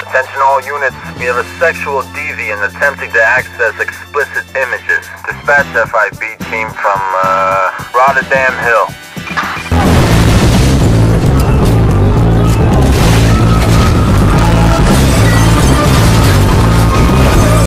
Attention all units, we have a sexual deviant attempting to access explicit images. Dispatch FIB team from Rotterdam Hill.